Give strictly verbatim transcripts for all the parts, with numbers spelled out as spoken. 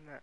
Nah.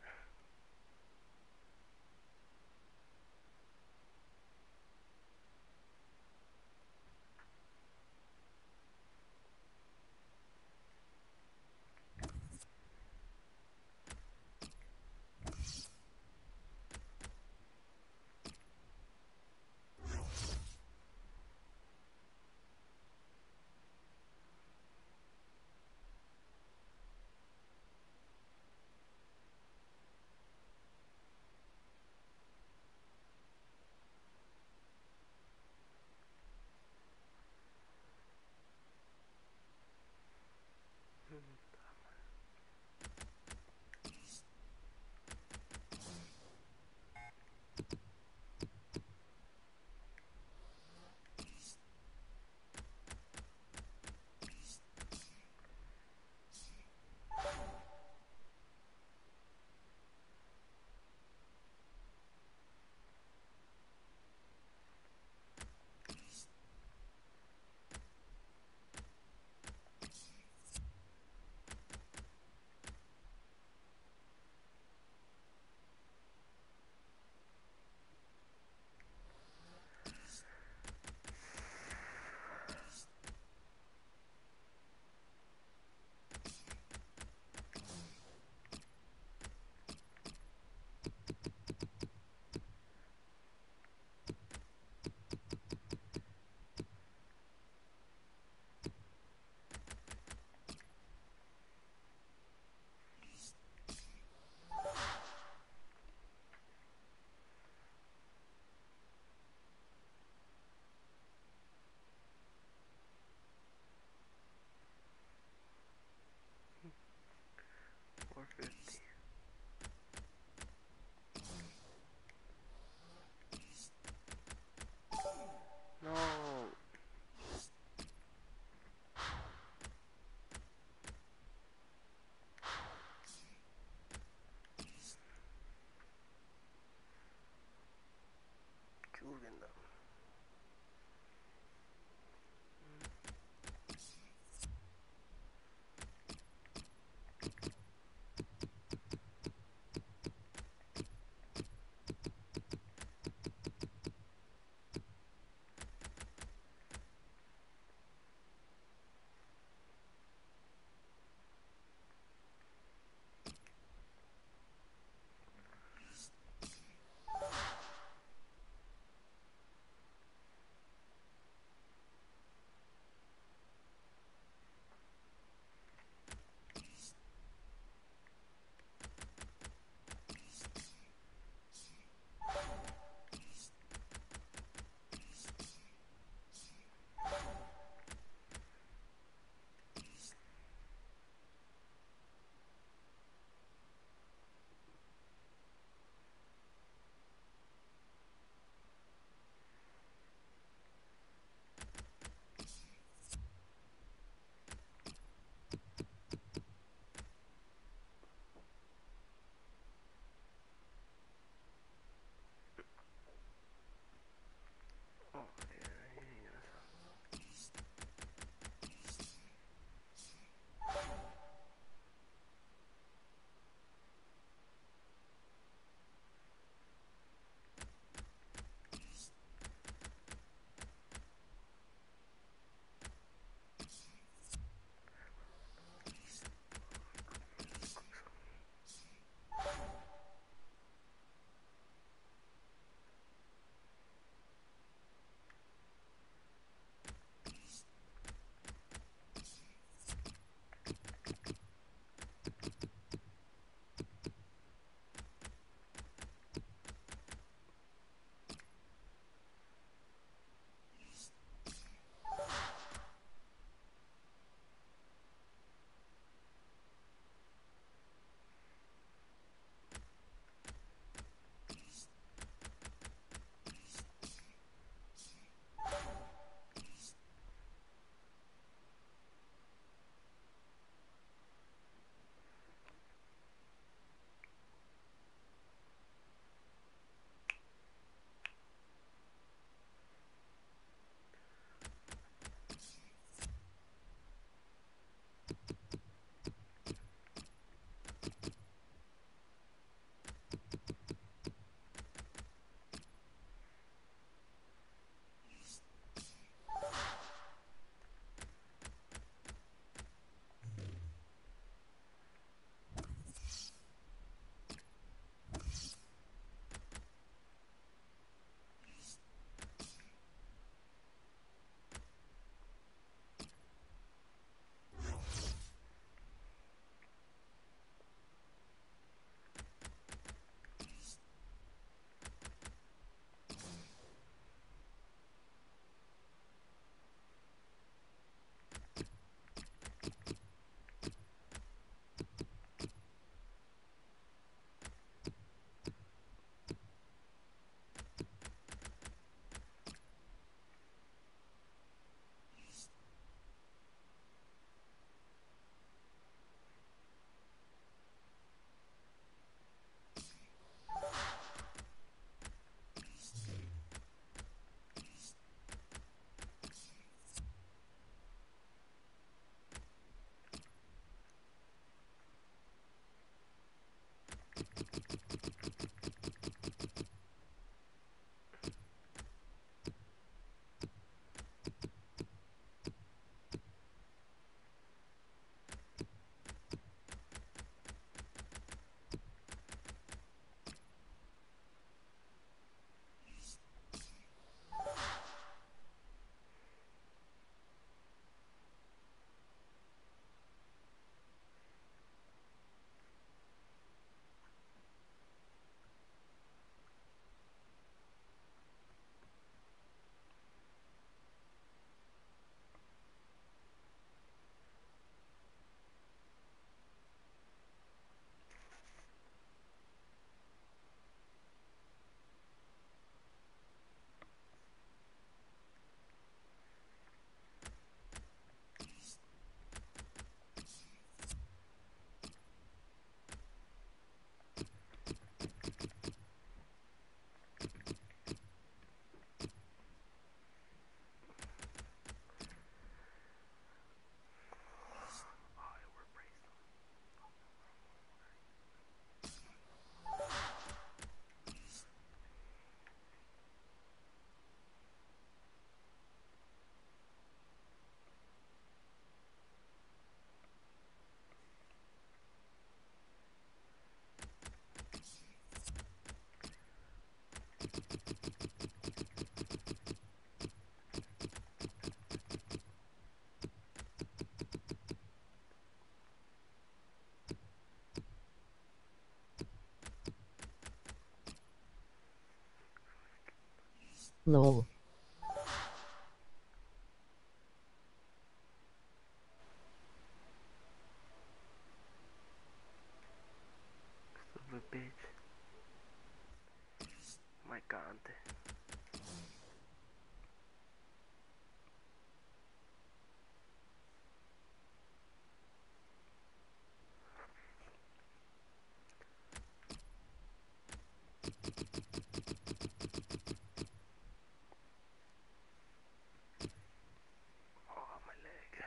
Lol. Stupid bitch. My cante. Oh, my leg.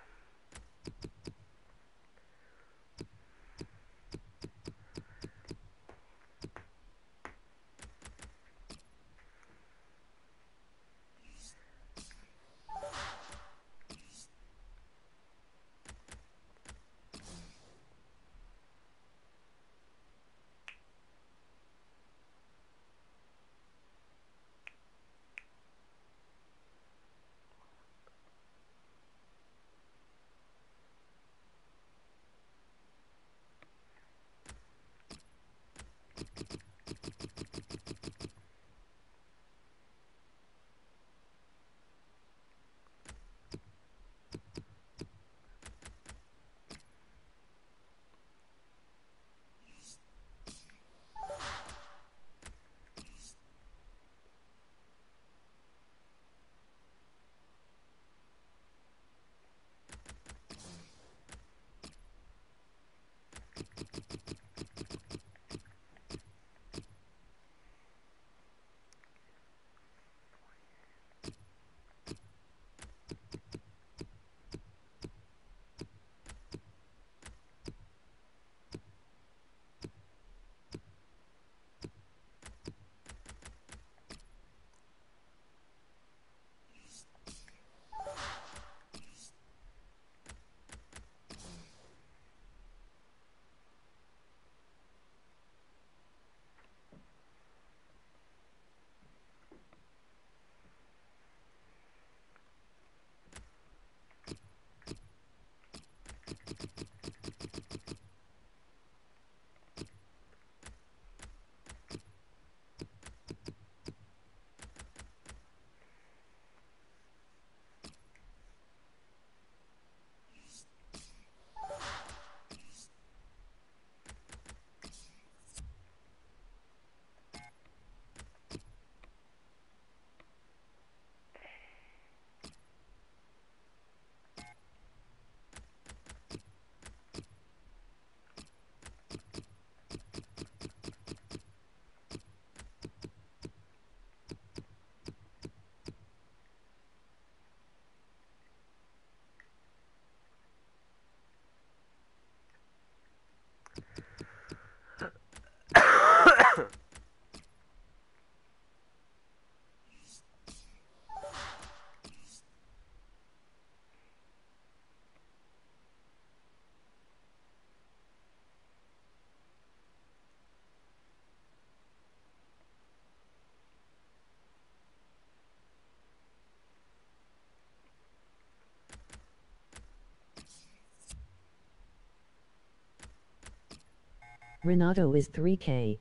Renato is three K.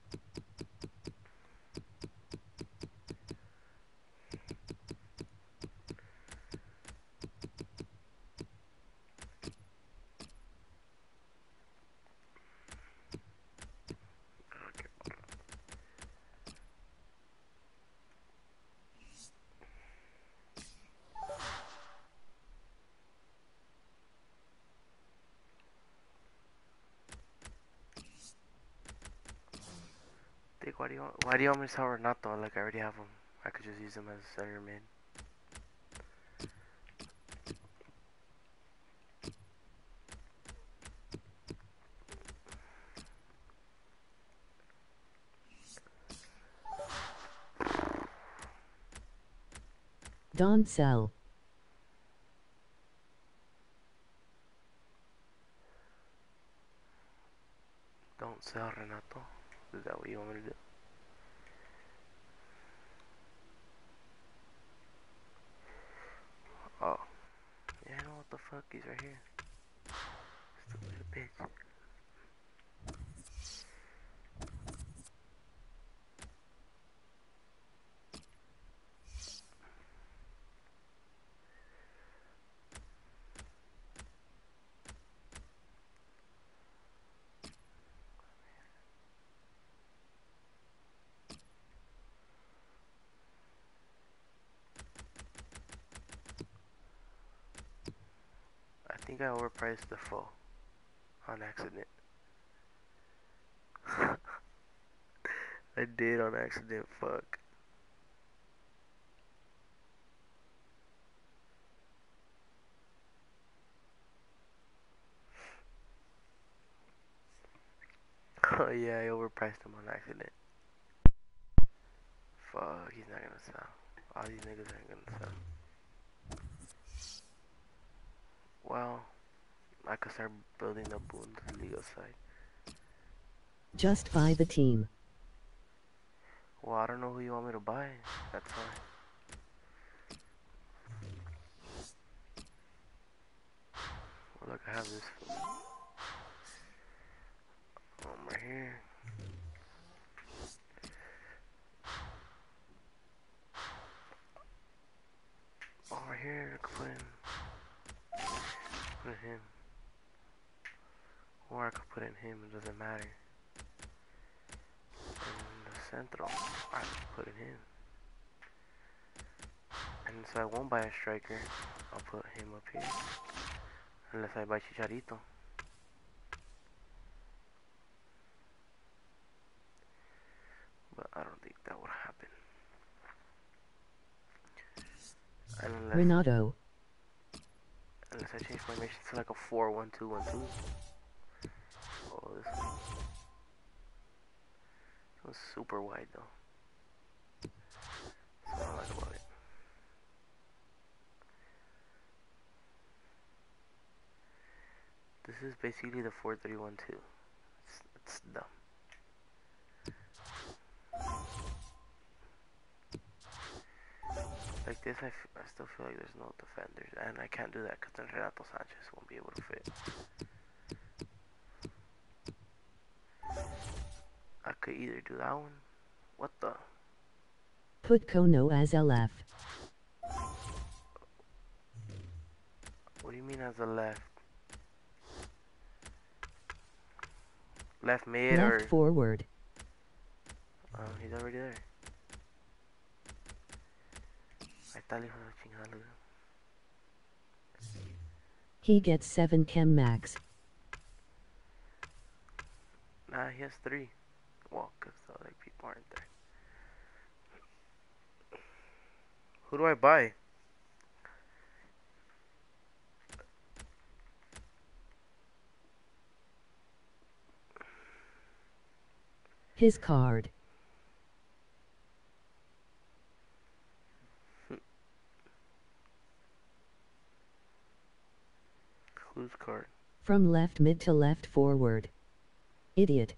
Dick, why do you want, why do you want me to sell Renato? Like, I already have him. I could just use him as a center mid. Don't sell. Don't sell Renato. Is that what you want me to do? Oh. Yeah, I know what the fuck. He's right here. Stupid bitch. think I overpriced the foe on accident. I did on accident, fuck. Oh yeah, I overpriced him on accident. Fuck, he's not gonna sell. All these niggas ain't gonna sell. Well, I could start building the Bundesliga side. Just buy the team. Well, I don't know who you want me to buy. That's why. Well, look, I have this um, right here. Over here, I could put in, put in him. Or I could put in him, it doesn't matter. And the central, I could put in him. And so I won't buy a striker, I'll put him up here. Unless I buy Chicharito. But I don't think that would happen. Unless, Renato. unless I change formation to like a four one two one two. Oh, this one. This one's super wide though. That's what I like about it. This is basically the four three one two. It's, it's dumb. Like this, I, f I still feel like there's no defenders, and I can't do that because then Renato Sanchez won't be able to fit. I could either do that one. What the? Put Kono as L F. What do you mean as a left? Left mid Left or? forward. Oh, he's already there. Ahí está el hijo de la chingada, look. He gets seven chem max. Nah, he has three. Well, because the other people aren't there. Who do I buy? His card. Whose card? From left mid to left forward. Idiot.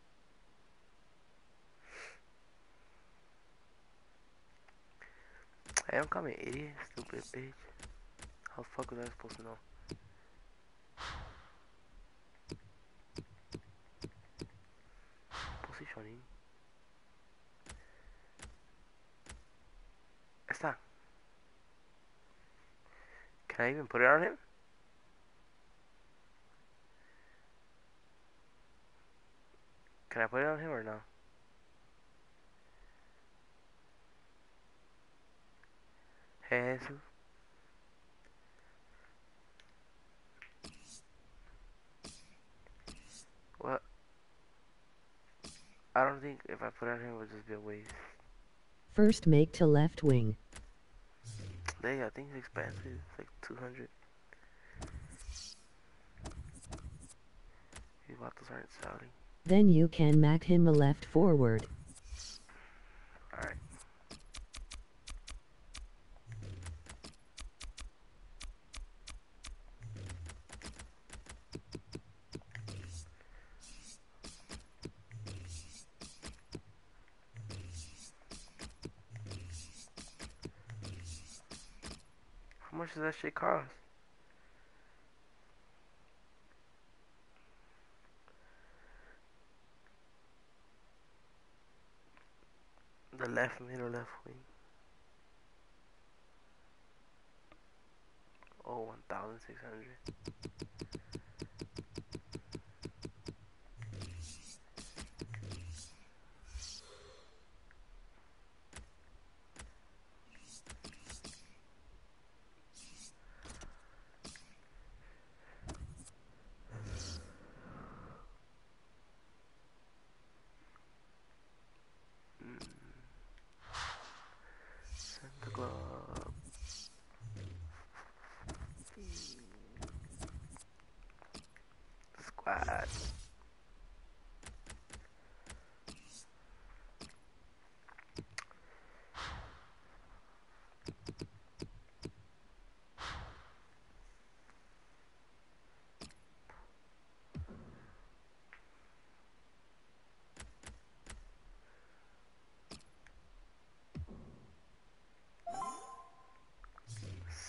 Hey, don't call me an idiot, stupid bitch. How the fuck was I supposed to know? Positioning. Está. Can I even put it on him? Can I put it on him or no? Hey, Jesus. What? I don't think if I put it on him it would just be a waste. First make to left wing. They, I think it's expensive. It's like two hundred. These vatos aren't selling. Then you can make him a left forward. Alright. How much does that shit cost? The left mid or left wing? Oh, one thousand six hundred.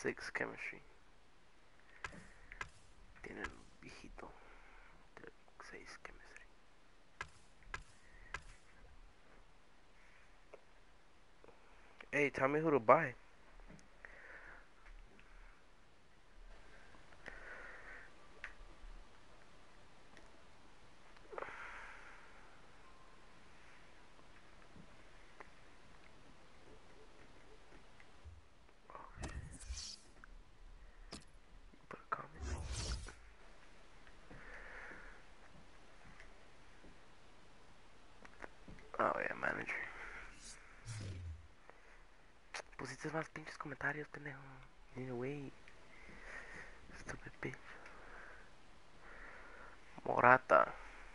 six chemistry. Tiene el viejito. seis chemistry. Hey, tell me who to buy. Put a comment. Oh, yeah, manager. Pusiste más pinches comentarios, pendejo. You need to wait. Stupid bitch. Morata.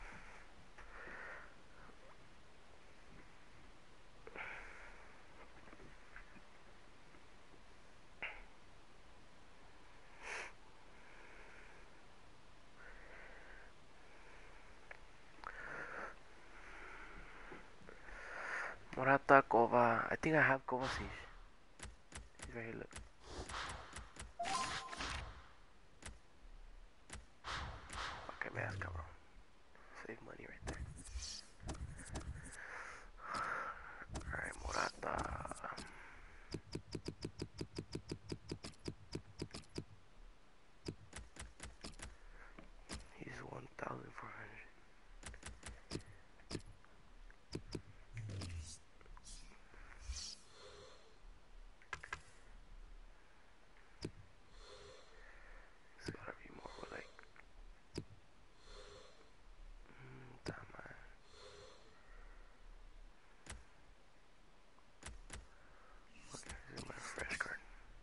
Morata, Kova. I think I have Kovacic. He's right here, look. Okay, me ask, bro. Save money right there. Alright, Morata. He's one thousand four hundred. It's gotta be more like. Mm, damn man. Okay, this is my fresh card.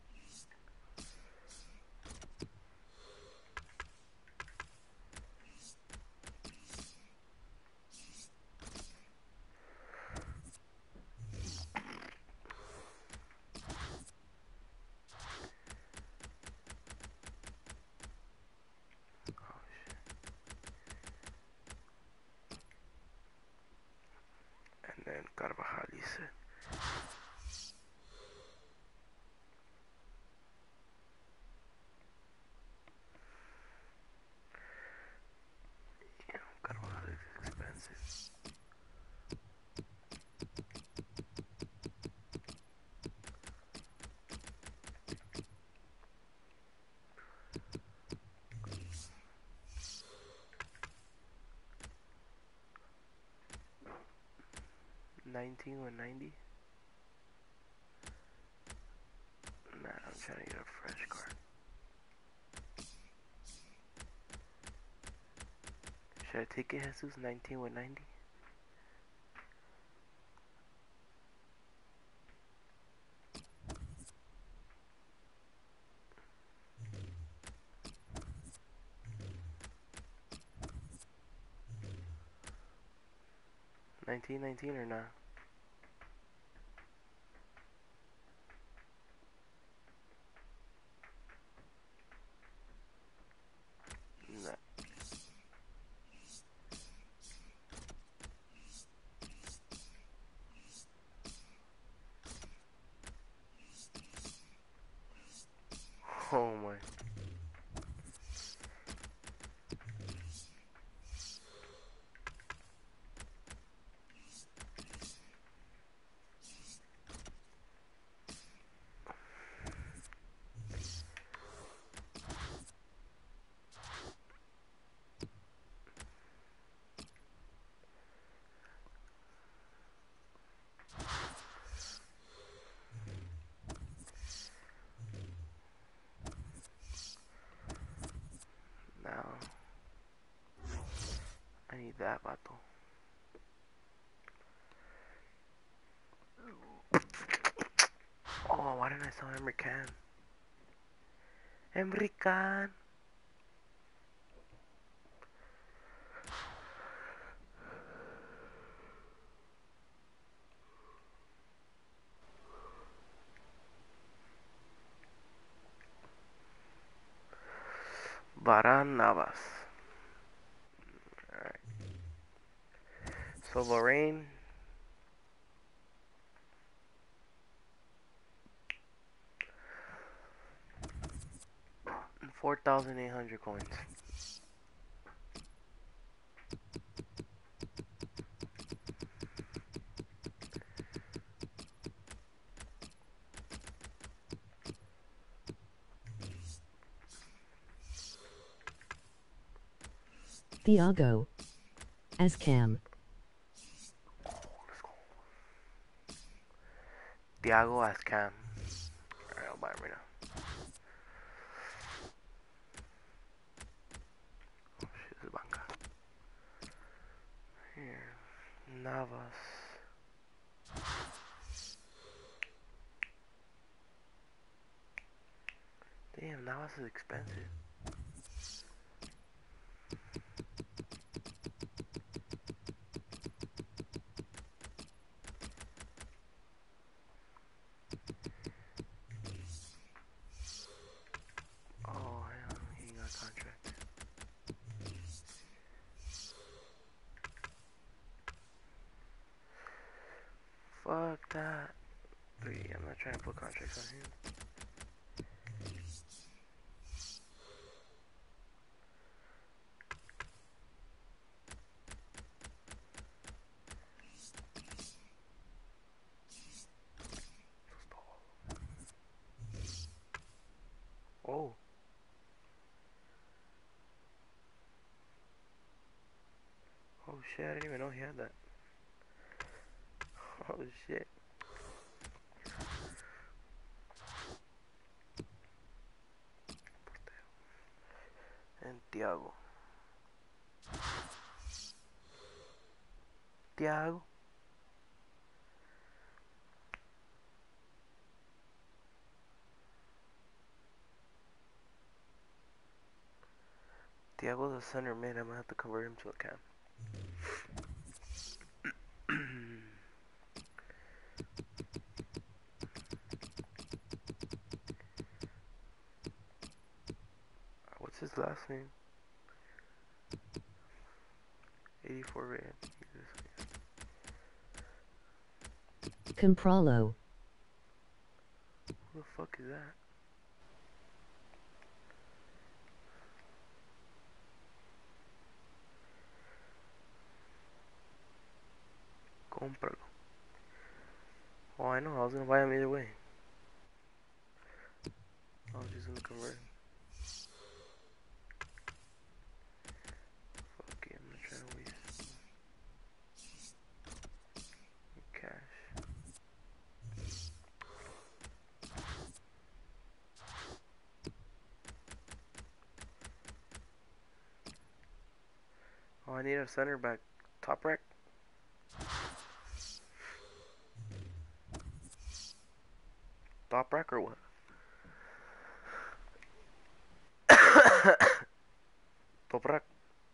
Oh shit. And then Carvajal, he said. Yeah, Carvajal is expensive. nineteen one ninety. Nah, I'm trying to get a fresh card. Should I take it, Jesus? nineteen one ninety? nineteen nineteen or not? Nah. Oh my. Now I need that vato. Oh, why didn't I sell Emre Can? Emre Can. Varane Navas. Alright. So Lorraine. four thousand eight hundred coins. Thiago. As Cam. Thiago as Cam. Alright, I'll buy him right now. Oh shit, this is banca. Here. Navas. Damn, Navas is expensive. Oh, hell, he got a contract. Fuck that. Wait, I'm not trying to put contracts on him. Oh. Oh shit, I didn't even know he had that. Oh shit. And Thiago. Thiago. Thiago's a center mid. I'm gonna have to convert him to a cam. What's his last name? eighty-four rated. Compralo. Who the fuck is that? Cómpralo. Oh, I know. I was gonna buy him either way. I was just gonna convert him. Fuck it, I'm not trying to waste cash. Oh, I need a center back. Top rack. Top rack or what? Top rack.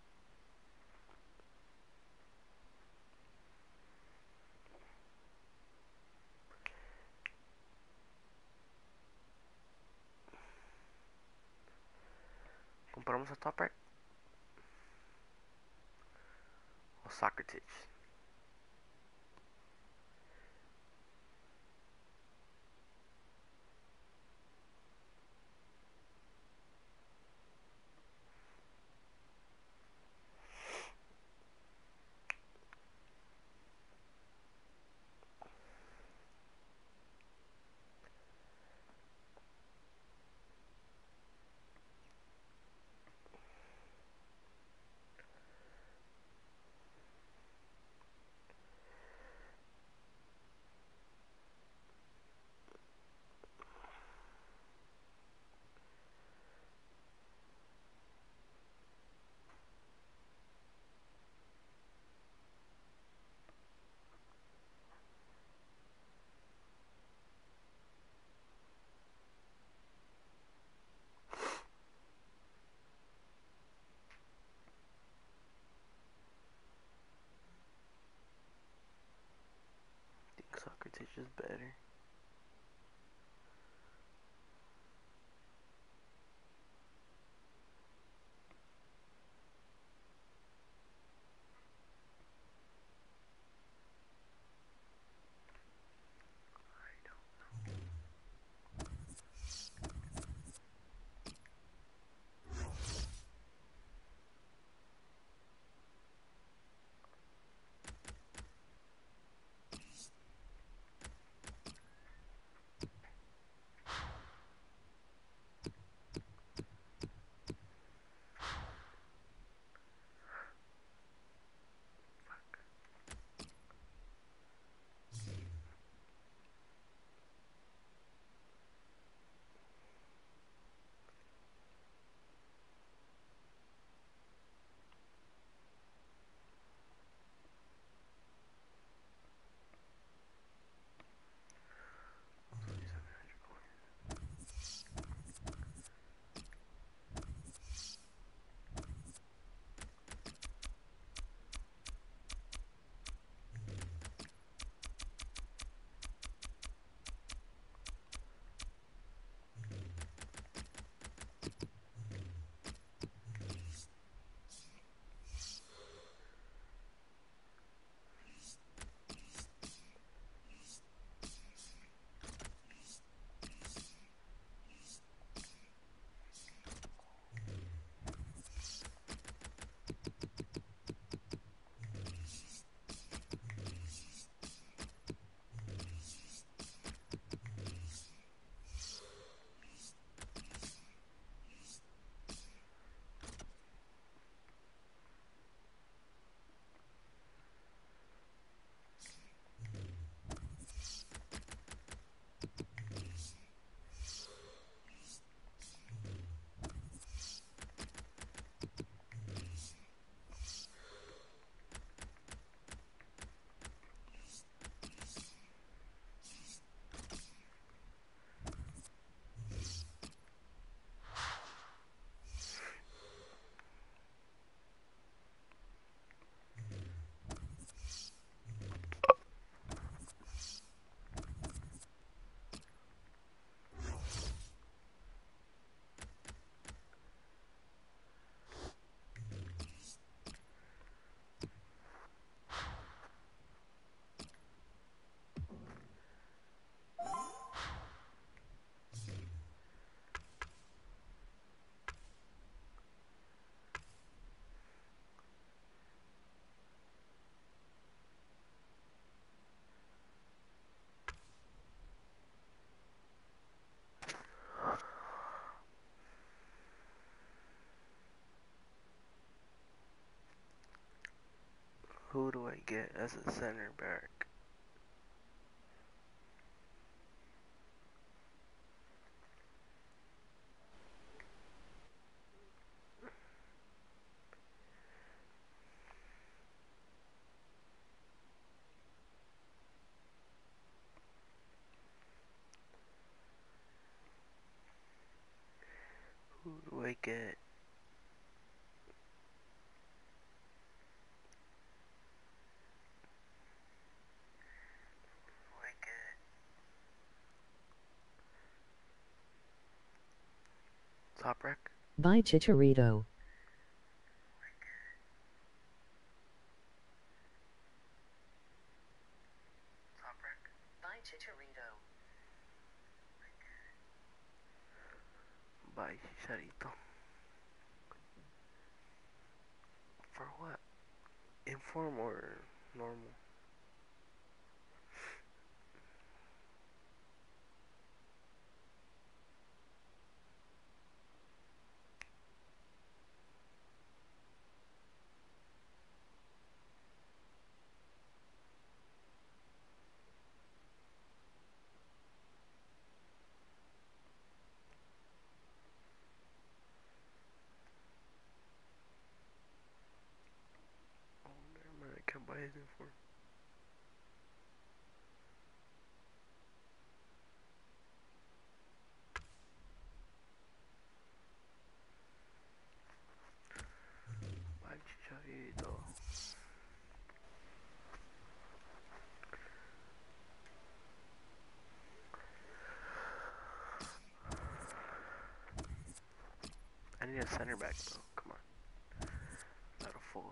Compramos a top rack. O Socrates. I think Socrates is better. get as a center back? Who do I get? Who do I get? Top rack? Buy Chicharito. Top rack? Buy Chicharito. Buy Chicharito. For what? Inform or normal? Oh, never mind. I can't buy his inform. Buy Chicharito. I need a center back, bro. Come on. Not a forward.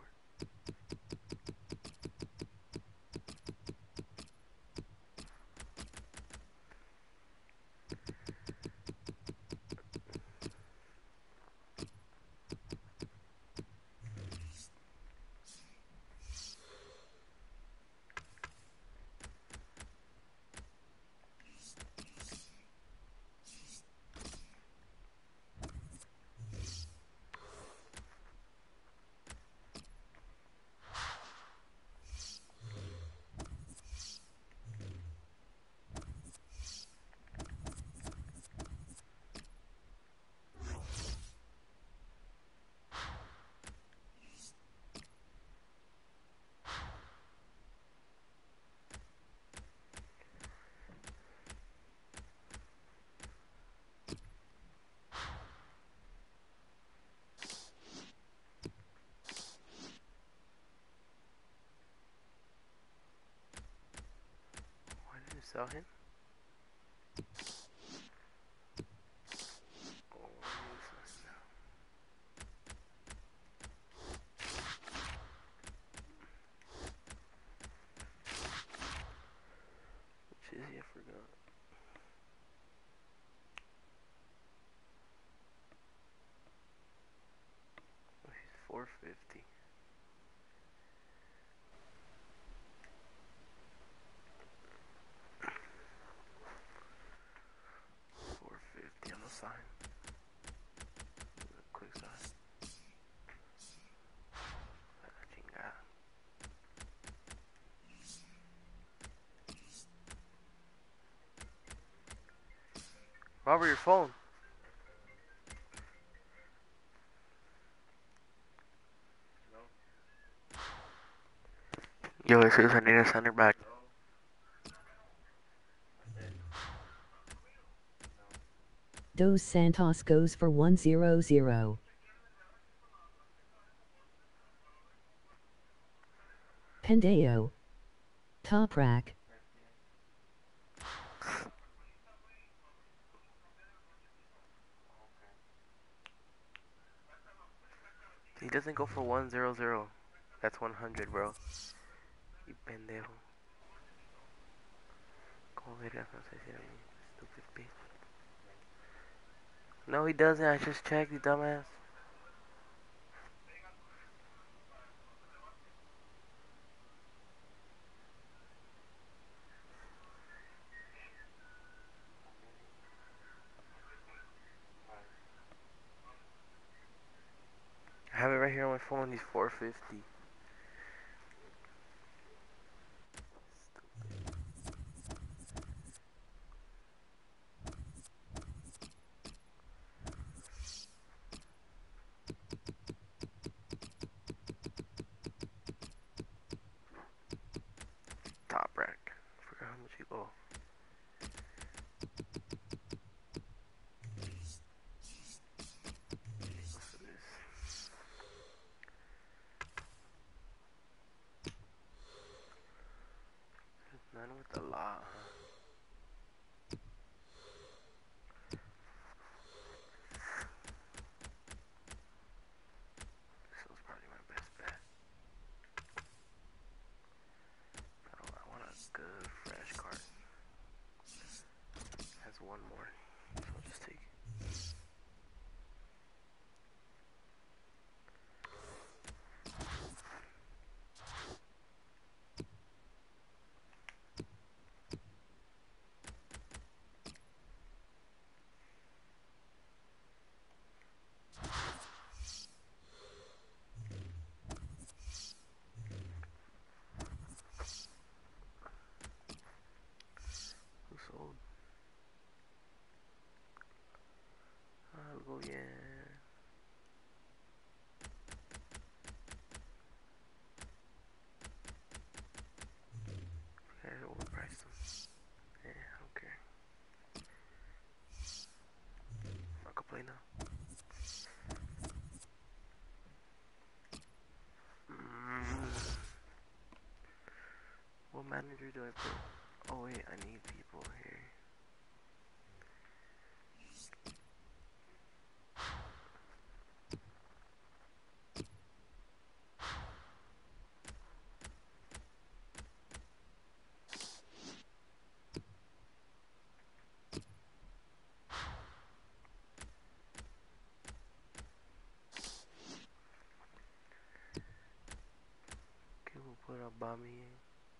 Why did you sell him? Oh, useless now. Which is he? I forgot. Oh, he's four fifty. four fifty on the sign. Quick sign. Ah, chingada. Robert, your phone. Yo, Jesus, I need a center back. Dos Santos goes for one zero zero. Pendeo. Top rack. He doesn't go for one zero zero. That's one hundred, bro. You pendejo. ¿Cómo vergas no sé si era mi stupid bitch? No, he doesn't. I just checked, you dumbass. I have it right here on my phone. He's four fifty. Oh. None with the law, huh? This was probably my best bet. Oh, I want a good fresh card. Has one more, so I'll just take it. Who sold? Algo bien. I overpriced them. Yeah, I don't care. I can play now. Mm. What manager do I put? Oh wait, I need people here. Okay, we'll put a Bami in.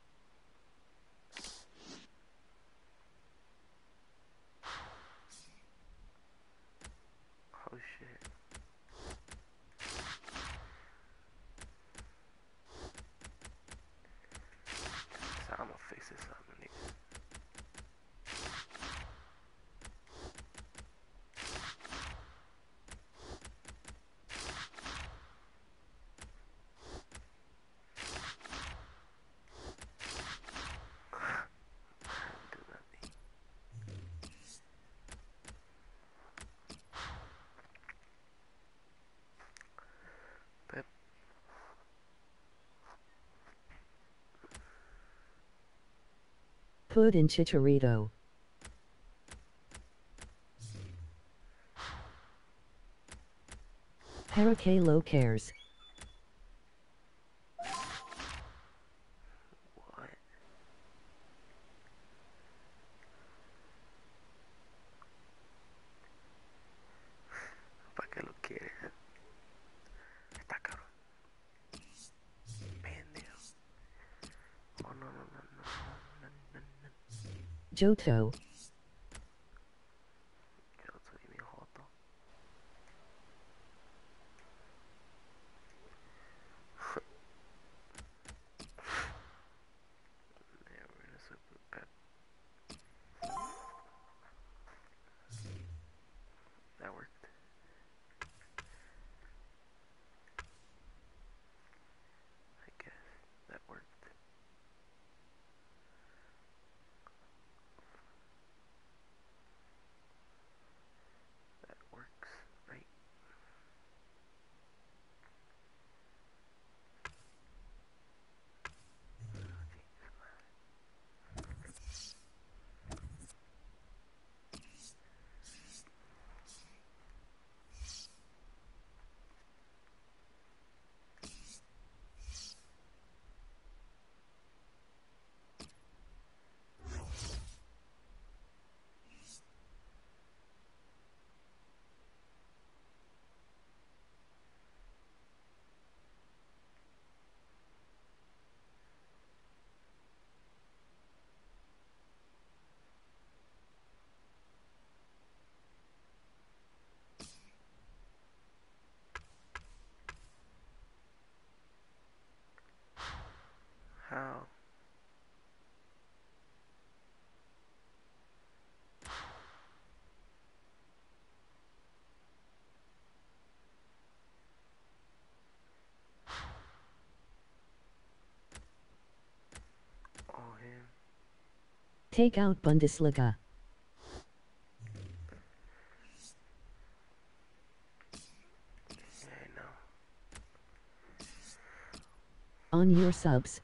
Oh shit. So I'm gonna fix this up, nigga. Do nothing. Pep. Put in Chicharito. Paraque low cares. What? ¿Para qué lo quieres? Está caro. Pendejo. Oh no, no, no, no, no, no, no. Johto. Yo soy mi joto. Yeah, we're gonna swap with Pep. That worked. I guess that worked. Take out Bundesliga. Yeah, I know. On your subs.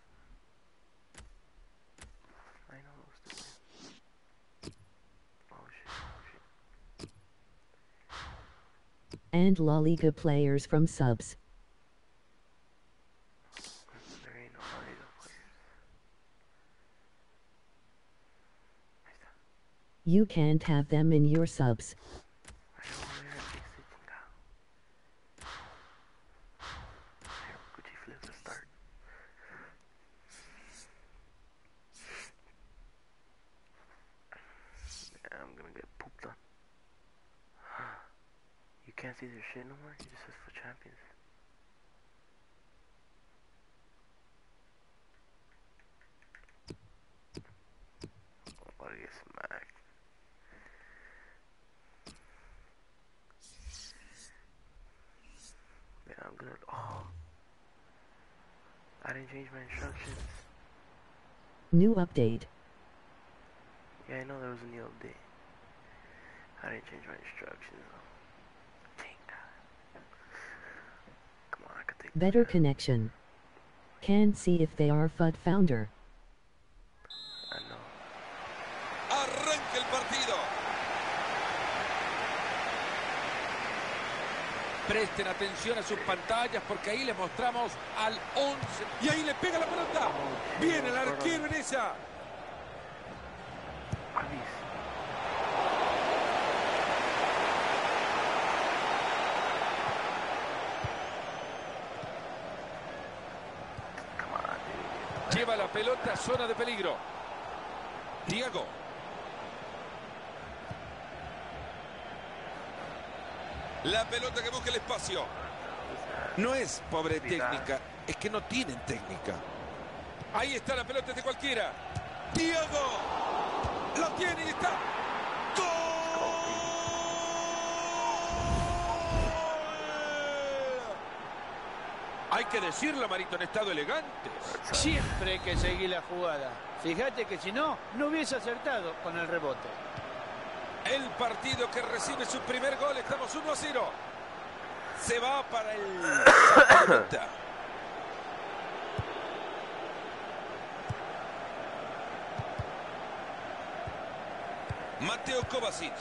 I know those two. Oh shit, oh shit. And La Liga players from subs. There ain't no La Liga players. Ahí está. You can't have them in your subs. I don't want to ver aquí este chingado. Here, Gucci flip to start. Yeah, I'm gonna get pooped on. You can't see their shit no more? It just says for champions. I'm about to get smacked. Yeah, I'm good. Oh. I didn't change my instructions. New update. Yeah, I know there was a new update. I didn't change my instructions though. Dang. Come on, I could take Better connection. Can see if they are F U D founder. I know. Arranca el partido. Presten atención a sus pantallas porque ahí les mostramos al once. Y ahí le pega la pelota. Viene el arquero en esa. Avis. Come on, dude. Lleva la pelota a zona de peligro. Diego. La pelota que busca el espacio. No es pobre técnica, es que no tienen técnica. Ahí está la pelota de cualquiera. Diego. Lo tiene y está. ¡Gol! Hay que decirlo, Marito, en estado elegante. Siempre hay que seguir la jugada. Fíjate que si no, no hubiese acertado con el rebote. El partido que recibe su primer gol, estamos uno a cero. Se va para el... Mateo Kovacic.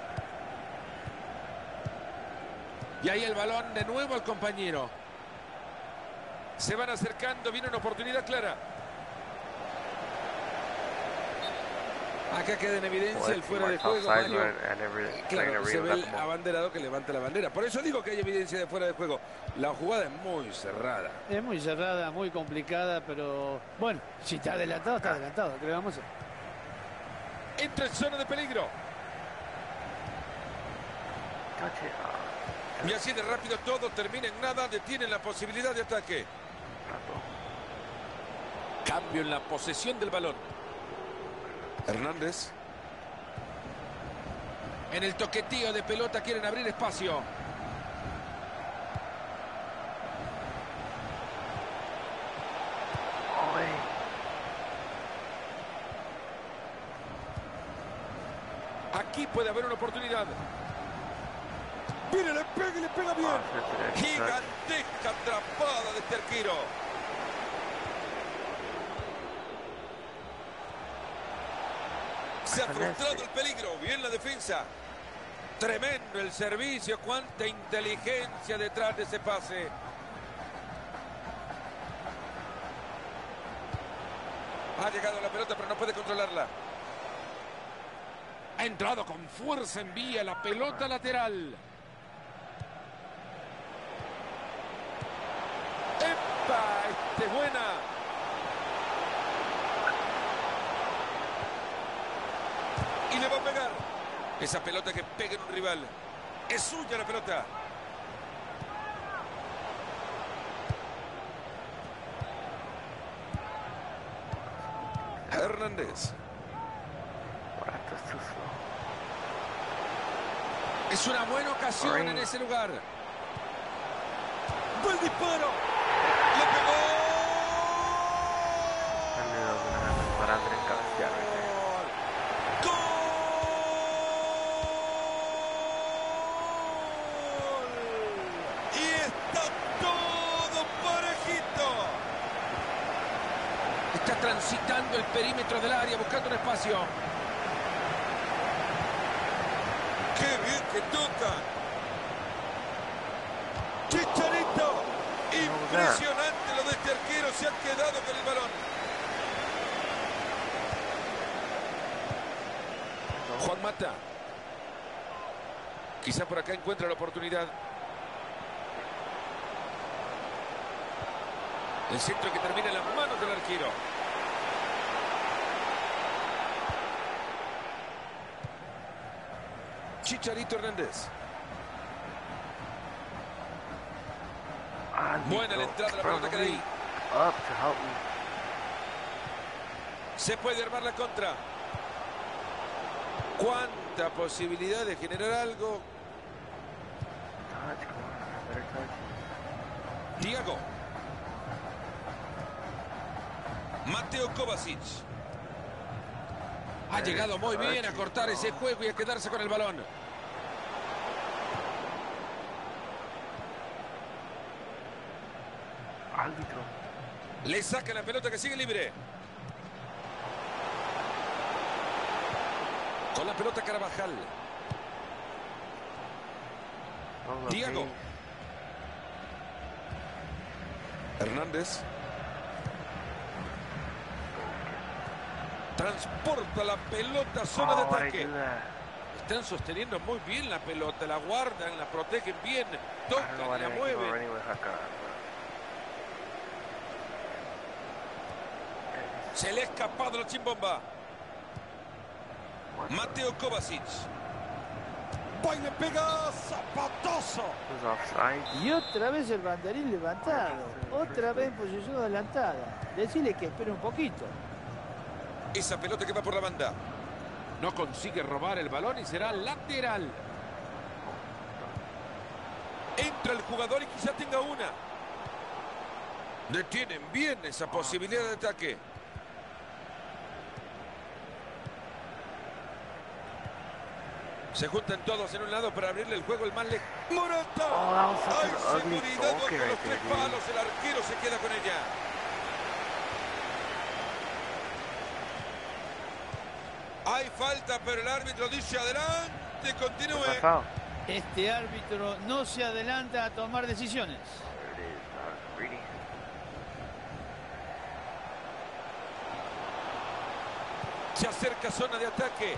Y ahí el balón de nuevo al compañero. Se van acercando, viene una oportunidad clara. Acá queda en evidencia el fuera de juego, Mario. Claro, se ve el abanderado que levanta la bandera. Por eso digo que hay evidencia de fuera de juego. La jugada es muy cerrada. Es muy cerrada, muy complicada, pero bueno, si está adelantado, está adelantado. ¿Qué le vamos a hacer? Entra en zona de peligro. Y así de rápido todo termina en nada. Detienen la posibilidad de ataque. Cambio en la posesión del balón. Hernández. En el toquetío de pelota quieren abrir espacio. Aquí puede haber una oportunidad. Viene, le pega y le pega bien. Gigantesca atrapada de este arquero. Se ha frustrado el peligro. Bien la defensa. Tremendo el servicio. Cuánta inteligencia detrás de ese pase. Ha llegado la pelota, pero no puede controlarla. Ha entrado con fuerza, envía la pelota lateral. ¡Epa! ¡Esta es buena! Y le va a pegar. Esa pelota que pega en un rival. Es suya la pelota. Hernández. Es una buena ocasión en ese lugar. ¡Buen disparo! ¡Le pegó! transitando el perímetro del área, buscando un espacio. ¡Qué bien que toca! ¡Chicharito! Impresionante lo de este arquero, se ha quedado con el balón. Juan Mata. Quizá por acá encuentra la oportunidad. El centro que termina en las manos del arquero. Chicharito Hernández. Buena la entrada de la pelota que de ahí. Up to help me. Se puede armar la contra. ¿Cuánta posibilidad de generar algo? Touch, come on, better touch. Thiago. Mateo Kovacic. Ha llegado muy bien a cortar ese juego y a quedarse con el balón. Árbitro. Le saca la pelota que sigue libre. Con la pelota Carvajal. Oh, Thiago. okay. Hernández. Transporta la pelota a zona de Oh, why'd I ataque. do that? Están sosteniendo muy bien la pelota, la guardan, la protegen bien, I don't know why tocan, la they didn't keep on mueven. running with Haka. Se le ha escapado la chimbomba. Mateo Kovacic. ¡Va y le pega! ¡Zapatazo! It was offside. Y otra vez el banderín levantado. Otra vez en posición adelantada. Decirle que espere un poquito. Esa pelota que va por la banda. No consigue robar el balón y será lateral. Entra el jugador y quizá tenga una. Detienen bien esa posibilidad de ataque. Se juntan todos en un lado para abrirle el juego el más lejos. ¡Morata! Oh, that was such ¡Hay an ugly seguridad toque con right los there, tres dude. palos! El arquero se queda con ella. Hay falta, pero el árbitro dice adelante, continúe. Where's my foul? Este árbitro no se adelanta a tomar decisiones. There it is. That was greedy. Se acerca zona de ataque.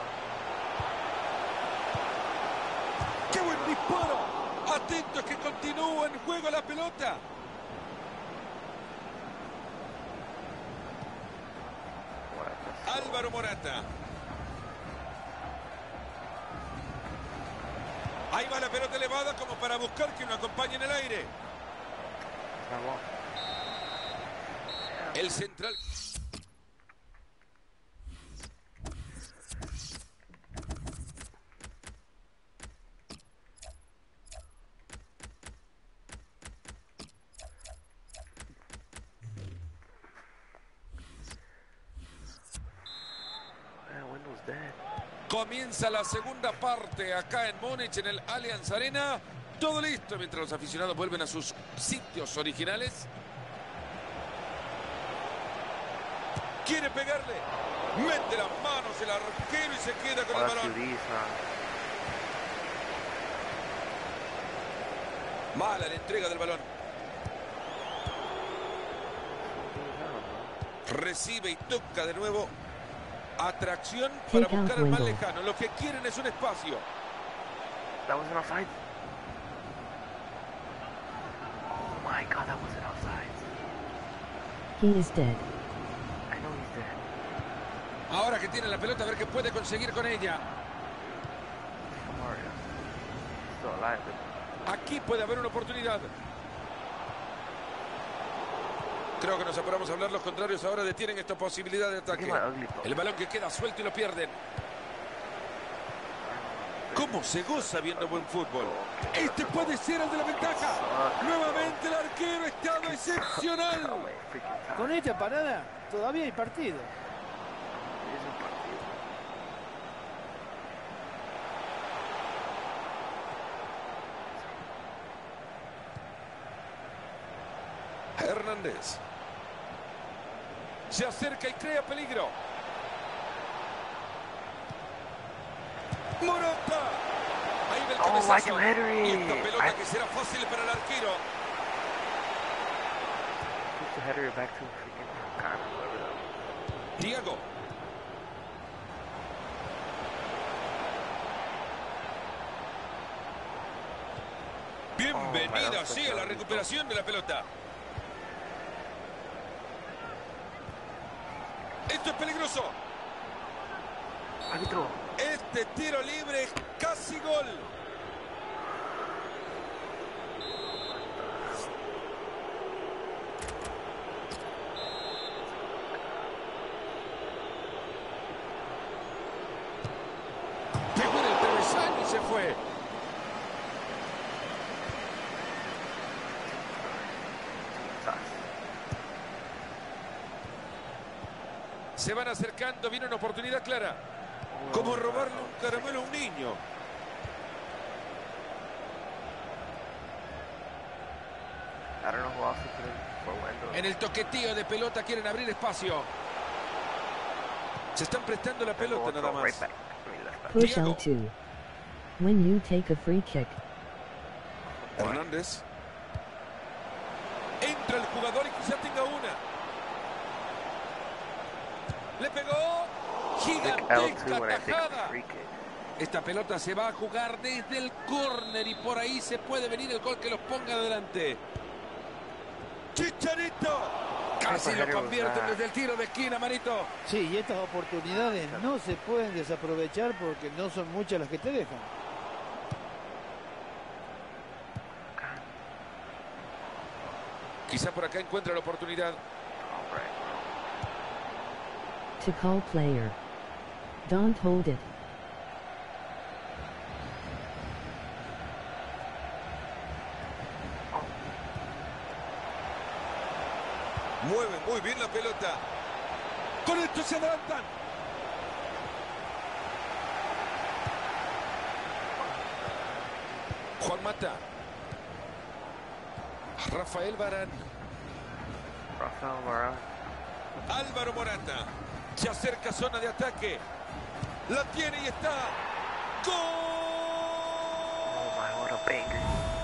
¡Qué buen disparo! Atentos que continúa en juego la pelota. Álvaro Morata. Ahí va la pelota elevada como para buscar que lo acompañe en el aire. Vamos. El central. Man, Wendell's dead. Comienza la segunda parte acá en Múnich, en el Allianz Arena. Todo listo mientras los aficionados vuelven a sus sitios originales. Quiere pegarle. Mete las manos el arquero y se queda con Oh, el that's balón. U Ds, huh? Mala la entrega del balón. Recibe y toca de nuevo. Atracción para Take out buscar al más Wendell. lejano. Lo que quieren es un espacio. That wasn't offside. Oh my god, that wasn't offside. He is dead. I know he's dead. Ahora que tiene la pelota, a ver qué puede conseguir con ella. Mario. He's still alive. But Aquí puede haber una oportunidad. Creo que nos apuramos a hablar. Los contrarios ahora detienen esta posibilidad de look ataque. at my ugly poke. El balón que queda suelto y lo pierden. ¿Cómo se goza viendo buen fútbol? Este puede ser el de la ventaja. Nuevamente el arquero ha estado Oh excepcional. my freaking god. Con esta parada todavía hay partido. It is un partido. Hernández. Se acerca y crea peligro. Morata. Ahí va el Oh, cabezazo. Michael Henry. Y esta pelota I- que será fácil para el arquero. Push the header back to freaking Connor, whoever that was. Thiago. Bienvenida, Oh, sí, a la recuperación de la pelota. Esto es peligroso. Árbitro. Este tiro libre es casi gol. Pegó en el travesaño y se fue. Se van acercando, viene una oportunidad clara. Como robarle un caramelo a un niño. I don't know who else to put in for Wendell. En el toquetío de pelota quieren abrir espacio. Se están prestando la pelota nada Throw right más. back. I mean, left back. Push Diego. L two. When you take a free kick, Hernández. Entra el jugador y quizá tenga una. Le pegó. Click L two Gigantesca when I take a tajada. free kick. Esta pelota se va a jugar desde el córner y por ahí se puede venir el gol que los ponga adelante. Chicharito. Casi lo convierten desde el tiro de esquina, manito. Sí, y estas oportunidades no se pueden desaprovechar porque no son muchas las que te dejan. Quizá por acá encuentra la oportunidad. All right. to call player. Don't hold it. Mueve muy bien la pelota. Con esto se adelantan. Juan Mata. Rafael Varane. Rafael Varane. Álvaro Morata. Se acerca zona de ataque. La tiene y está. ¡Gol! Oh my, what a banger.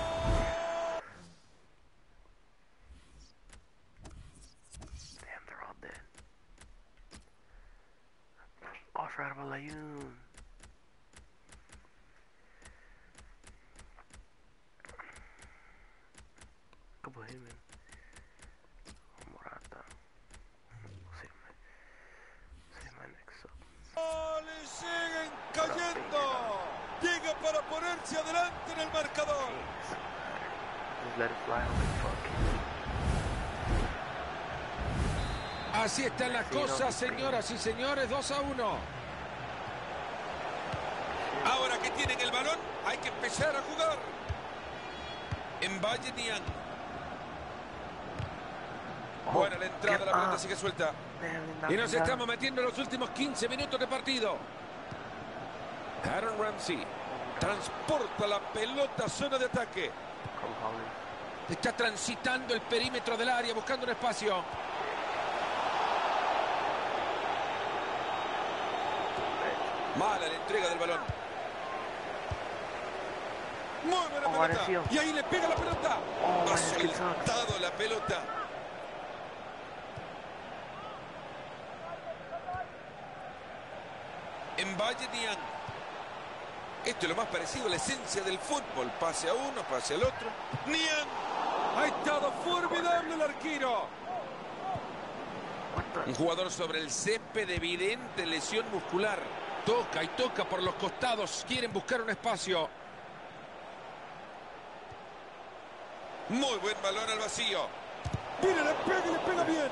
Damn, they're all dead. Oscar Arbalayun. Come on, man. Morata. Say my, say my next up. ¡Le siguen cayendo! Llega para ponerse adelante en el marcador. Just let it fly away, fuck. Así están las cosas, señoras y señores, dos a uno. Ahora que tienen el balón, hay que empezar a jugar. En Valle Niang. Buena la entrada, la pelota sigue suelta. Y nos estamos metiendo en los últimos quince minutos de partido. Aaron Ramsey transporta la pelota a zona de ataque. Está transitando el perímetro del área, buscando un espacio. Mala la entrega del balón. Muy buena Oh, pelota. Valencio. Y ahí le pega la pelota. Oh, Ha es que soltado la pelota. En Valle Niang. Esto es lo más parecido a la esencia del fútbol. Pase a uno, pase al otro. Niang. Ha estado formidable el arquero. Un jugador sobre el césped de evidente lesión muscular. Toca y toca por los costados. Quieren buscar un espacio. Muy buen balón al vacío. Mira, le pega y le pega bien.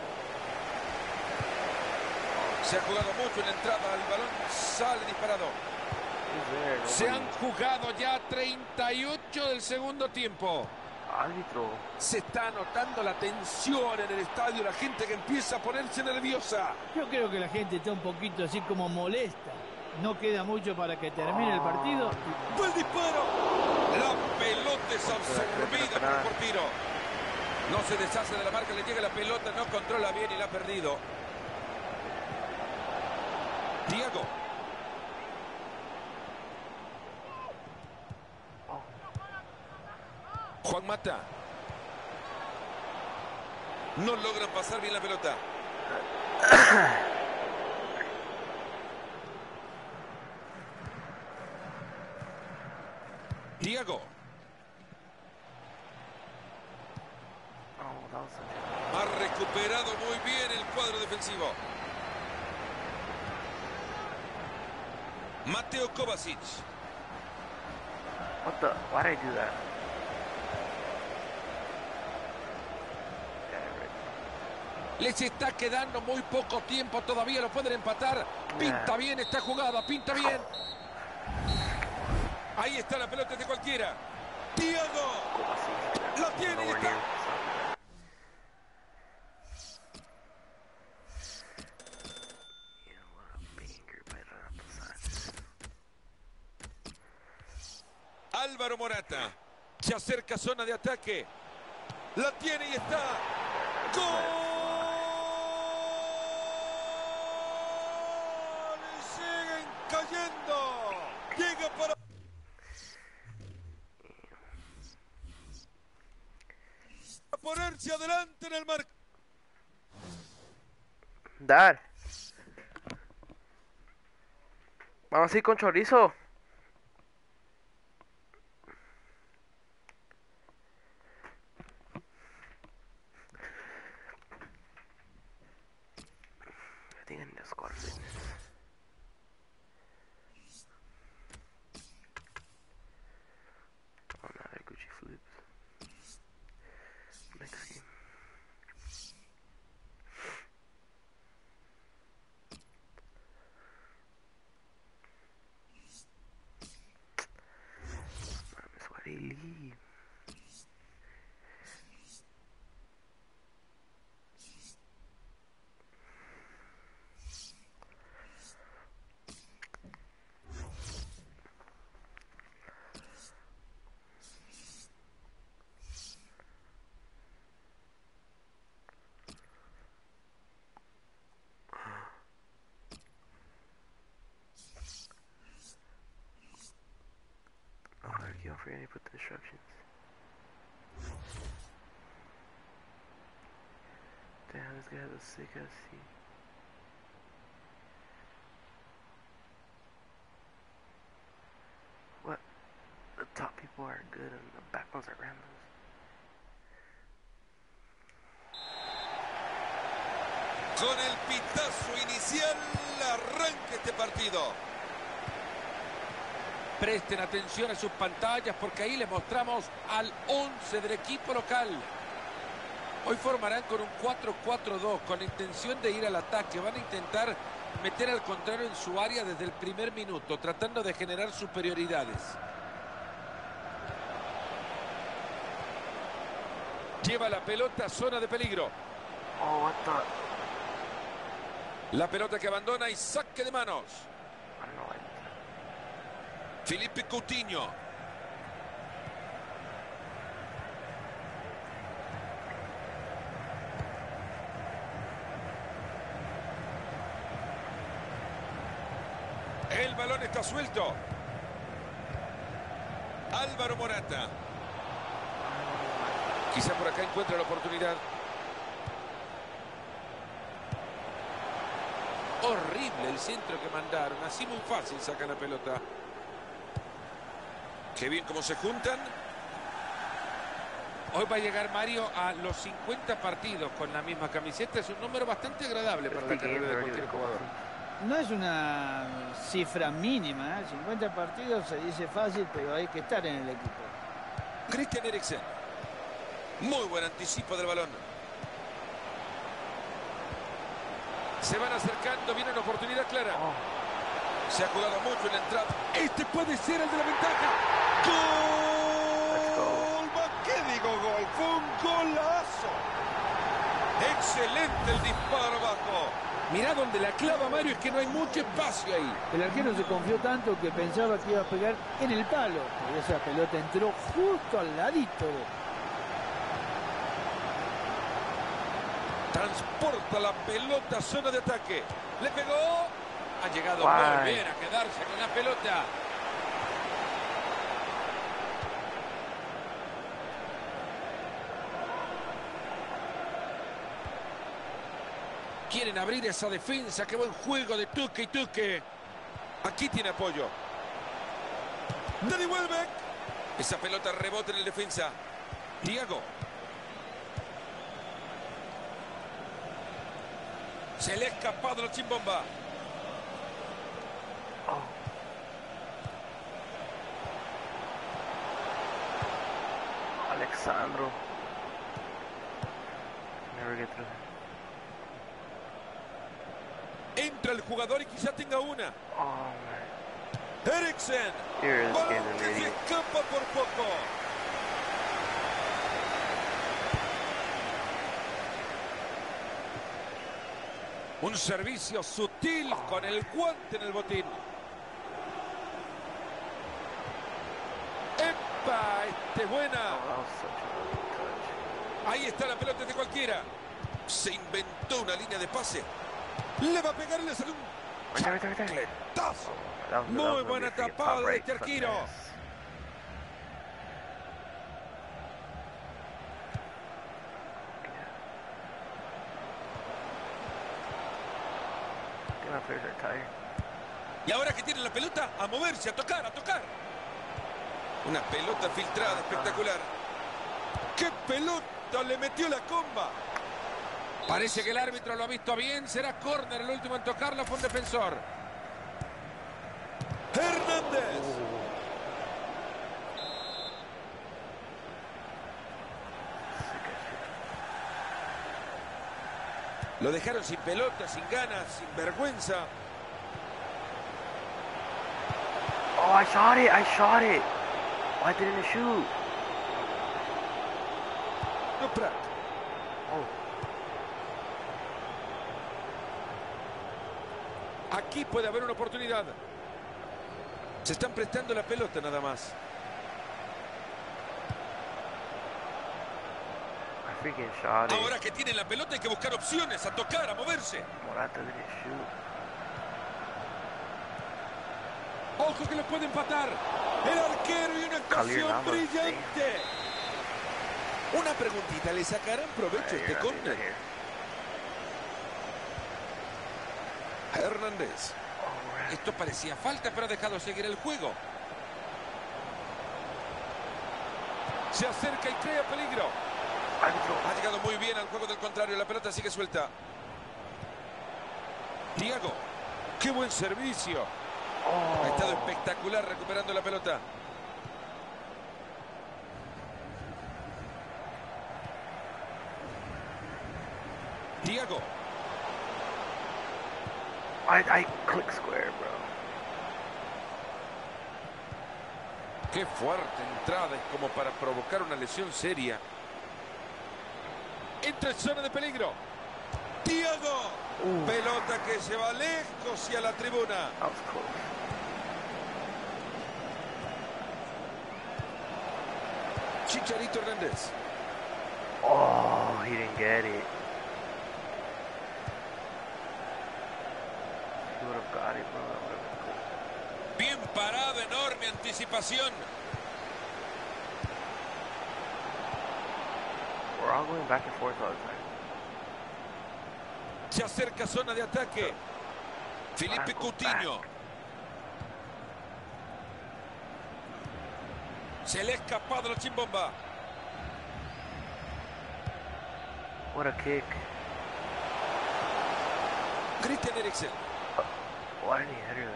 Se ha jugado mucho en la entrada. El balón sale disparado. Se han jugado ya treinta y ocho del segundo tiempo. Árbitro. Se está notando la tensión en el estadio. La gente que empieza a ponerse nerviosa. Yo creo que la gente está un poquito así como molesta. No queda mucho para que termine el partido. ¡Buen disparo! La pelota es absorbida por el portero. No se deshace de la marca, le llega la pelota, no controla bien y la ha perdido. Thiago. Juan Mata. No logran pasar bien la pelota. Thiago. Ha recuperado muy bien el cuadro defensivo. Mateo Kovacic. What the? Why did I do that? Les está quedando muy poco tiempo, todavía lo pueden empatar. Pinta bien esta jugada, pinta bien. Ahí está la pelota de cualquiera. Thiago. Lo tiene y está. Álvaro Morata. Se acerca zona de ataque. La tiene y está. ¡Gol! Y siguen cayendo. Llega para ponerse adelante en el marco. Dar. Vamos a ir con chorizo. Tienen los cortes. Oh, no, they're Gucci flips. Next game. Mames, why they leave? Don't forget to put the instructions. Damn, this guy has a sick ass seat. What? The top people are good and the back ones are randoms. Con el pitazo inicial arranca este partido. Presten atención a sus pantallas porque ahí les mostramos al once del equipo local. Hoy formarán con un cuatro cuatro dos con la intención de ir al ataque. Van a intentar meter al contrario en su área desde el primer minuto, tratando de generar superioridades. Lleva la pelota a zona de peligro. Oh, what the? La pelota que abandona y saque de manos. I don't know why. Felipe Coutinho. El balón está suelto. Álvaro Morata. Quizá por acá encuentre la oportunidad. Horrible el centro que mandaron. Así muy fácil sacan la pelota. Qué bien cómo se juntan. Hoy va a llegar Mario a los cincuenta partidos con la misma camiseta. Es un número bastante agradable para la carrera de cualquier jugador. No es una cifra mínima, ¿eh? cincuenta partidos se dice fácil, pero hay que estar en el equipo. Christian Eriksen. Muy buen anticipo del balón. Se van acercando, viene una oportunidad clara. Se ha jugado mucho en la entrada. Este puede ser el de la ventaja. ¡Gol! ¿Qué digo gol? Fue un golazo. Excelente el disparo abajo. Mirá donde la clava Mario, es que no hay mucho espacio ahí. El arquero se confió tanto que pensaba que iba a pegar en el palo. Pero esa pelota entró justo al ladito. Transporta la pelota a zona de ataque. Le pegó. Ha llegado Guay. muy bien a quedarse con la pelota. Quieren abrir esa defensa. Qué buen juego de Tuque y Tuque. Aquí tiene apoyo. Dani Welbeck. Esa pelota rebota en el defensa. Thiago. Se le ha escapado la chimbomba. Oh. Alexandro. Never get through. Entra el jugador y quizá tenga una. Oh, man. Eriksen. Here is Balón getting que se idiot. escapa por poco. Un servicio sutil con el guante en el botín. ¡Epa! Este es buena. Oh, that was such a good touch. Ahí está la pelota de cualquiera. Se inventó una línea de pase. Le va a pegar y le sale un Right there, right there, right there. chancletazo. That was, Muy that was buena gonna be a freaking tapada top de right este arquero. finesse. I think my players are tired. Y ahora que tiene la pelota, a moverse, a tocar, a tocar. Una pelota filtrada, espectacular. ¡Qué pelota! Le metió la comba. Parece que el árbitro lo ha visto bien. Será córner el último en tocarla. Fue un defensor. Hernández. Lo dejaron sin pelota, sin ganas, sin vergüenza. Oh, I shot it! I shot it! Why didn't it shoot? Prat. Oh, Aquí puede haber una oportunidad. Se están prestando la pelota nada más. I freaking shot it. Ahora que tienen la pelota hay que buscar opciones, a tocar, a moverse. Morata didn't shoot. Ojo que lo puede empatar. El arquero y una actuación Navas, brillante. Una preguntita, ¿le sacarán provecho Right este here, I think córner? right here. Hernández. Oh, right. Esto parecía falta, pero ha dejado seguir el juego. Se acerca y crea peligro. Árbitro. Ha llegado muy bien al juego del contrario. La pelota sigue suelta. Thiago. ¡Qué buen servicio! Oh. Ha estado espectacular recuperando la pelota. Thiago. I, I click square, bro. Qué fuerte entrada, es como para provocar una lesión seria. Entra en zona de peligro. Thiago. Uh. Pelota que se va lejos y a la tribuna. That was close. Chicharito Hernández. Oh, he didn't get it. He would have got it, bro. That would have been cool. Bien parado, enorme anticipación. We're all going back and forth all the time. Se acerca zona de ataque. Felipe Franco Coutinho. back. Se le ha escapado la chimbomba. What a kick. Christian Eriksen. Why didn't he header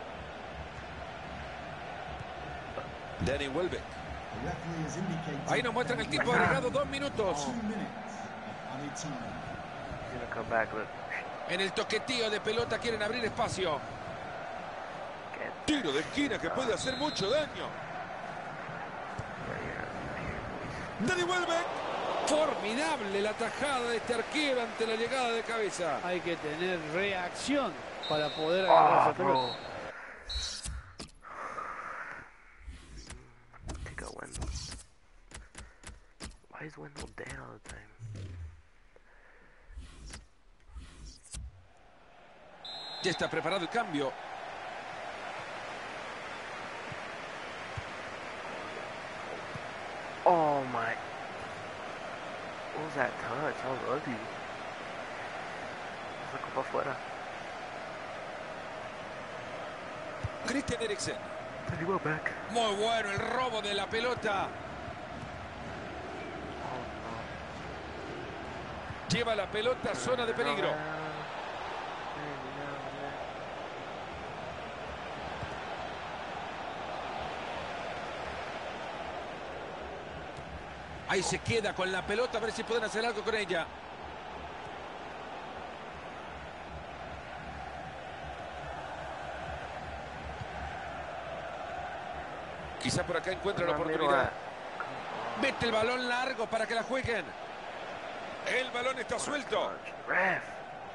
that? Dani Welbeck. The referee has indicated Ahí nos muestran el tiempo agregado, dos minutos. two minutes of added time. He's gonna come back, look. En el toquetío de pelota quieren abrir espacio. Get Tiro de esquina que puede hacer mucho daño. Dani Welbeck. Formidable la tajada de este arquero ante la llegada de cabeza. Hay que tener reacción para poder agarrar Oh, esa pelota. bro. I think I Wendell. Why is Wendell dead all the time? Ya está preparado el cambio. Oh my. What was that touch? That was ugly. Sacó para afuera. Christian Eriksen. But he went back. Muy bueno el robo de la pelota. Oh Lleva la pelota a no. zona de peligro. Ahí se queda con la pelota, a ver si pueden hacer algo con ella. Quizá por acá encuentra la oportunidad. Mete el balón largo para que la jueguen. El balón está suelto. Ref.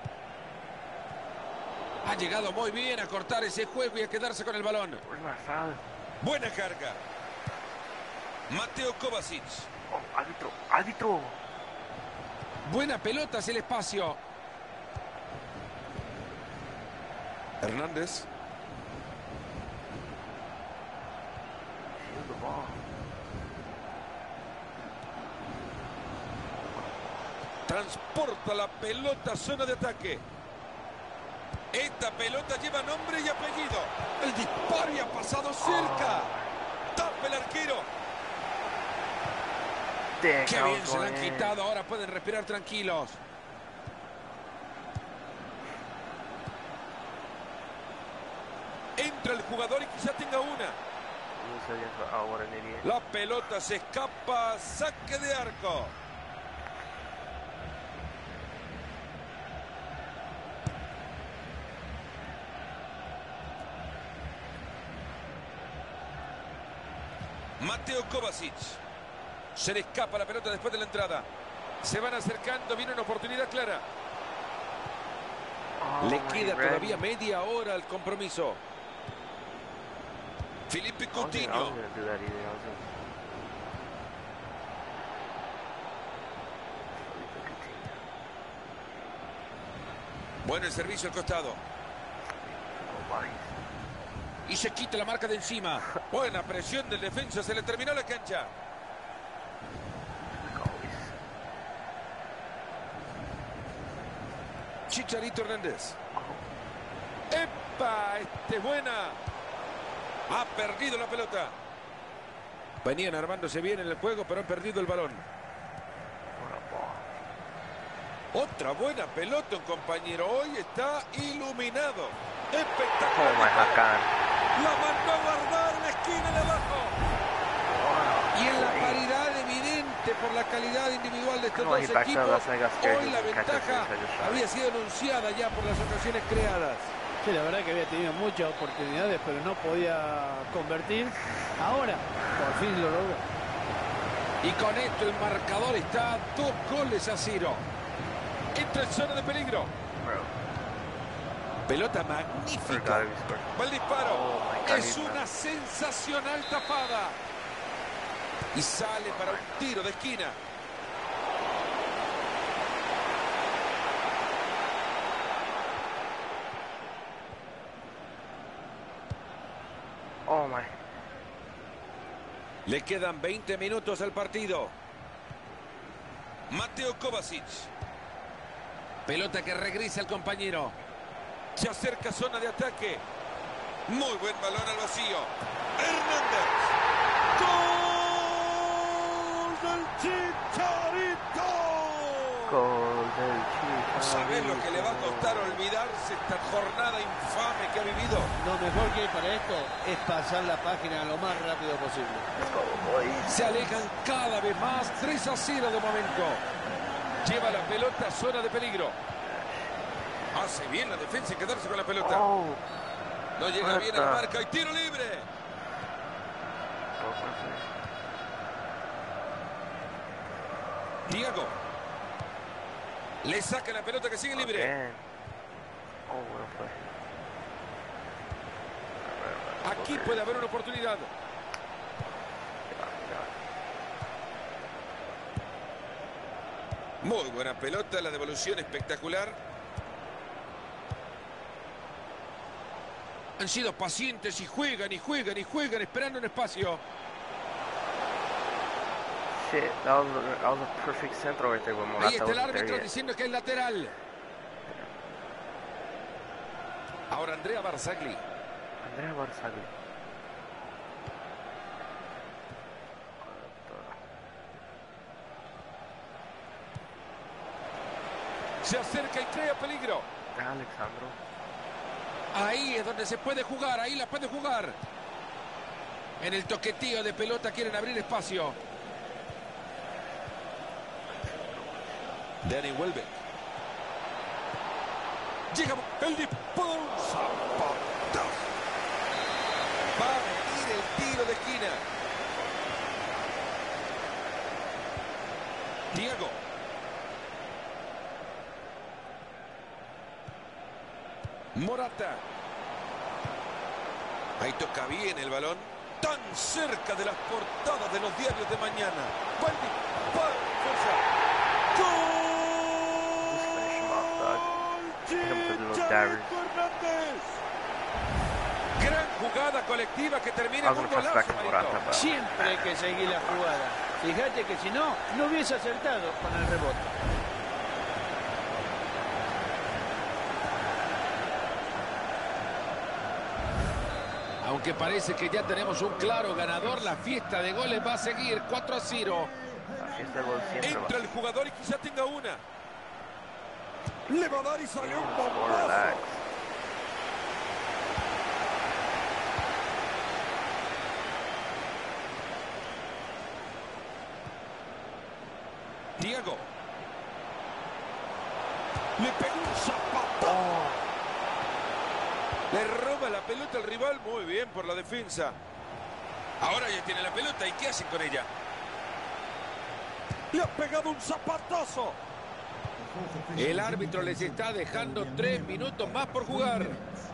Ha llegado muy bien a cortar ese juego y a quedarse con el balón. Where's my foul? Buena carga. Mateo Kovacic. Oh, árbitro, árbitro. Buena pelota hacia el espacio. Hernández. Shield the ball. Transporta la pelota a zona de ataque. Esta pelota lleva nombre y apellido. El disparo y ha pasado cerca. Tapa el arquero. Damn, Qué that bien was se la han going in. quitado. Ahora pueden respirar tranquilos. Entra el jugador y quizá tenga una. Blue seconds, but oh, what an idiot. La pelota se escapa. Saque de arco. Mateo Kovacic. Se le escapa la pelota después de la entrada. Se van acercando. Viene una oportunidad clara. Oh, Le my queda red. todavía media hora al compromiso. Felipe I wasn't, I Coutinho. wasn't gonna do that either. I was gonna... Bueno el servicio al costado. Oh, bodies. Y se quita la marca de encima. Buena presión del defensa. Se le terminó la cancha. Goalies. Chicharito Hernández. ¡Epa! Este es buena. Ha perdido la pelota. Venían armándose bien en el juego, pero han perdido el balón. What a ball. Otra buena pelota, un compañero. Hoy está iluminado. Oh my Espectacular. Hakan. La mandó a guardar en la esquina de abajo. Y en la paridad evidente por la calidad individual de estos No, dos he backed up, equipos, that's why I got scared. hoy la He catch ventaja us, I just shot. había sido anunciada ya por las ocasiones creadas. Sí, la verdad que había tenido muchas oportunidades, pero no podía convertir. Ahora, por fin lo logró. Y con esto el marcador está a dos goles a cero. Entra en zona de peligro. Bro. Pelota Forgot magnífica. he scored. Va el disparo. Oh, my God, Es he's una not- sensacional tapada. Y sale para un tiro de esquina. Oh my. Le quedan veinte minutos al partido. Mateo Kovacic. Pelota que regresa al compañero. Se acerca zona de ataque. Muy buen balón al vacío. Hernández. ¡Gol del Chicharito! Gol del Chicharito. ¿Sabés lo que le va a costar olvidarse esta jornada infame que ha vivido? Lo mejor que hay para esto es pasar la página lo más rápido posible. Let's go, boys. Se alejan cada vez más. tres a cero de momento. Lleva la pelota a zona de peligro. Hace bien la defensa en quedarse con la pelota. Oh. No llega what bien a la the- marca y tiro libre. Diego. Le saca la pelota que sigue libre. Again. Oh, what a play. Aquí puede haber una oportunidad. Muy buena pelota, la devolución espectacular. Han sido pacientes y juegan y juegan y juegan esperando un espacio. Shit, that was, a, that was a perfect centro right there when Morata Ahí está el wasn't there árbitro yet. diciendo que es lateral. Ahora Andrea Barzagli. Andrea Barzagli. Se acerca y crea peligro. Alexandro. Ahí es donde se puede jugar, ahí la puede jugar. En el toquetío de pelota quieren abrir espacio. Dani vuelve. Llega el disparo. Zapatazo. Va a venir el tiro de esquina. Diego. Morata. Ahí toca bien el balón. Tan cerca de las portadas de los diarios de mañana. Buen disparo. Fuerza. ¡Gol! Gran jugada colectiva que termina con un golazo, Marito. Siempre hay que seguir la jugada. Fíjate que si no, no hubiese acertado con el rebote. Aunque parece que ya tenemos un claro ganador, la fiesta de goles va a seguir cuatro a cero. La fiesta de gol siempre va. Entra el jugador y quizá tenga una. Le va a dar y salió un Relax. bombazo. Diego. Le pegó un zapato. Le roba la pelota al rival. Muy bien por la defensa. Ahora ya tiene la pelota. ¿Y qué hacen con ella? Le ha pegado un zapatazo. El árbitro les está dejando tres minutos más por jugar.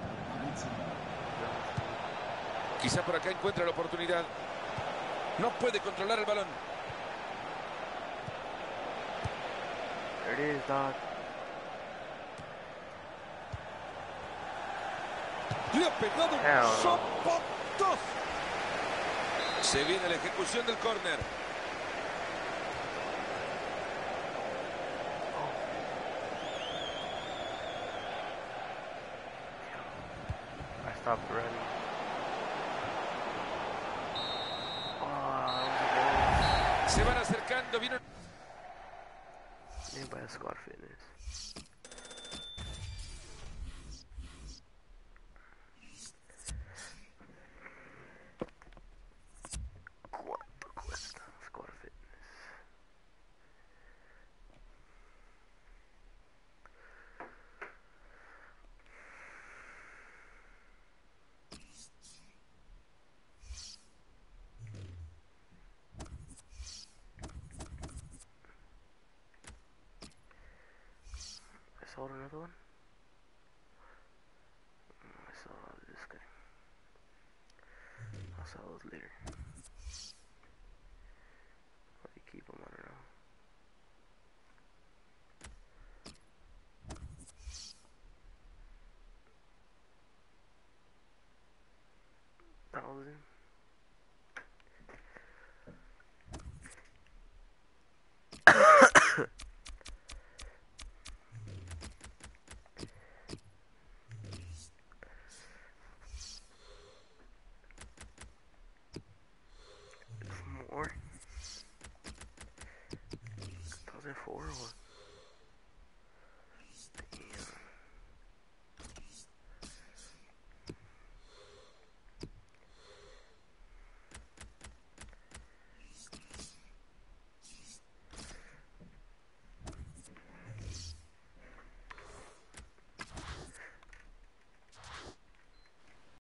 Quizá por acá encuentra la oportunidad. No puede controlar el balón. There it is, dog. Le ha pegado un Hell no. zapatazo. Se viene la ejecución del córner. I stopped running. Oh, that Se van acercando. Vino... was a goal. Made by a Squad Fitness. ¿Cuánto cuesta Squad Fitness? I saw another one. I saw this guy. I'll saw those later. How do you keep them? I don't know. That was him.